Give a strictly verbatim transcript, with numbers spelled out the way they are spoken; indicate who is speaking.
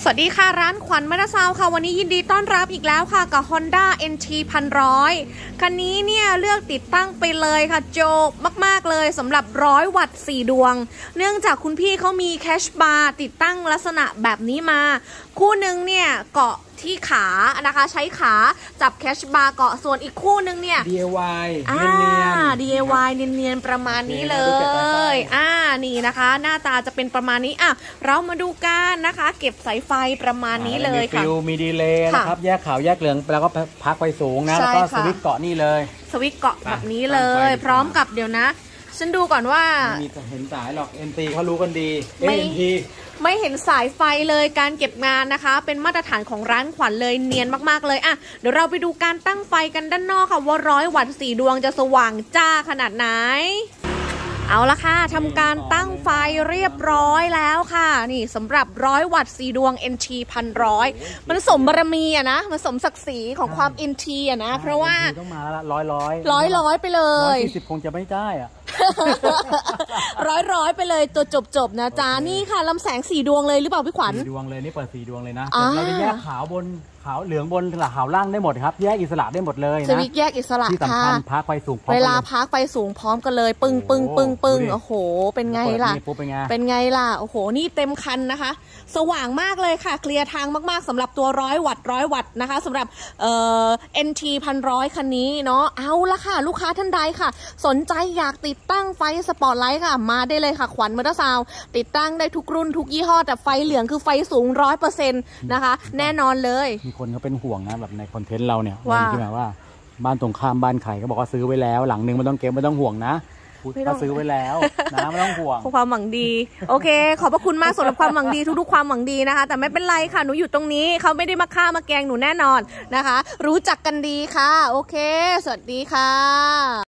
Speaker 1: สวัสดีค่ะร้านขวัญมอเตอร์ซาวค่ะวันนี้ยินดีต้อนรับอีกแล้วค่ะกับ Honda เอ็น ที หนึ่งร้อยคันนี้เนี่ยเลือกติดตั้งไปเลยค่ะโจบมากๆเลยสำหรับร้อยวัตต์สี่ดวงเนื่องจากคุณพี่เขามีแคชบาร์ติดตั้งลักษณะแบบนี้มาคู่หนึ่งเนี่ยเกาะที่ขานะคะใช้ขาจับแคชบาร์เกาะส่วนอีกคู่นึงเนี่ย
Speaker 2: ดี ไอ วาย
Speaker 1: อ่า
Speaker 2: เนียน
Speaker 1: ดี ไอ วาย เนียนๆประมาณนี้เลยอ่านี่นะคะหน้าตาจะเป็นประมาณนี้อ่ะเรามาดูกันนะคะเก็บสายไฟประมาณนี้เลยค่ะ
Speaker 2: มีฟิวมีดีเลย์นะครับแยกขาวแยกเหลืองแล้วก็พักไฟสูงนะแล้วก็สวิตช์เกาะนี่เลย
Speaker 1: สวิตช์เกาะแบบนี้เลยพร้อมกับเดี๋ยวนะฉันดูก่อนว่า
Speaker 2: มีเห็นสายหรอก เอ็น ที เขารู้กันดี เอ็น ที
Speaker 1: ไม่เห็นสายไฟเลยการเก็บงานนะคะเป็นมาตรฐานของร้านขวัญเลยเนียนมากๆเลยอ่ะเดี๋ยวเราไปดูการตั้งไฟกันด้านนอกค่ะว่าร้อยวัตต์สี่ดวงจะสว่างจ้าขนาดไหนเอาละค่ะทำการตั้งไฟเรียบร้อยแล้วค่ะนี่สำหรับร้อยวัตต์สี่ดวง เอ็น ที พันร้อยมันสมบารมีอะนะมันสมศักดิ์ศรีของความ เอ็น ที อะนะเพราะว่า
Speaker 2: ต้องมาละร้อยร้อย
Speaker 1: ร้อยร้อยไปเลย
Speaker 2: ร้อยสี่สิบคงจะไม่ได้อะ
Speaker 1: ร้อยร้อยไปเลยตัวจบจบนะจ๊ะนี่ค่ะลำแสงสี่ดวงเลยหรือเปล่าพี่ขวัญ
Speaker 2: สี่ดวงเลยนี่เปิดสี่ดวงเลยนะเราจะแยกขาวบนขาวเหลืองบนหรือขาวล่างได้หมดครับแยกอิสระได้หมดเลยนะ
Speaker 1: สวิตช์แยกอิสระ
Speaker 2: ที่สำคัญพักไฟสูง
Speaker 1: เวลาพักไฟสูงพร้อมกันเลยปึ้งปึ้งปึ้งปึ้งโอ้โหเป็นไงล่ะเป็นไงล่ะโอ้โหนี่เต็มคันนะคะสว่างมากเลยค่ะเคลียร์ทางมากๆสำหรับตัวร้อยวัตต์ร้อยวัตต์นะคะสำหรับเอ่อ เอ็น ที พันร้อยคันนี้เนาะเอาละค่ะลูกค้าท่านใดค่ะสนใจอยากติดตั้งไฟสปอตไลท์ค่ะมาได้เลยค่ะขวัญมอเตอร์ซาวติดตั้งได้ทุกรุ่นทุกยี่ห้อแต่ไฟเหลืองคือไฟสูงร้อยเปอร์เซ็นต์นะคะแน่นอนเลย
Speaker 2: มีคนเขาเป็นห่วงนะแบบในคอนเทนต์เราเนี่ยว่าที่แบบว่าบ้านตรงข้ามบ้านใครก็บอกว่าซื้อไว้แล้วหลังนึงไม่ต้องเก็บไม่ต้องห่วงนะเขาซื้อไว้แล้วนะไม่ต้องห่วง
Speaker 1: ความหวังดีโอเคขอบพระคุณมากสำหรับความหวังดีทุกๆความหวังดีนะคะแต่ไม่เป็นไรค่ะหนูอยู่ตรงนี้เขาไม่ได้มาฆ่ามาแกงหนูแน่นอนนะคะรู้จักกันดีค่ะโอเคสวัสดีค่ะ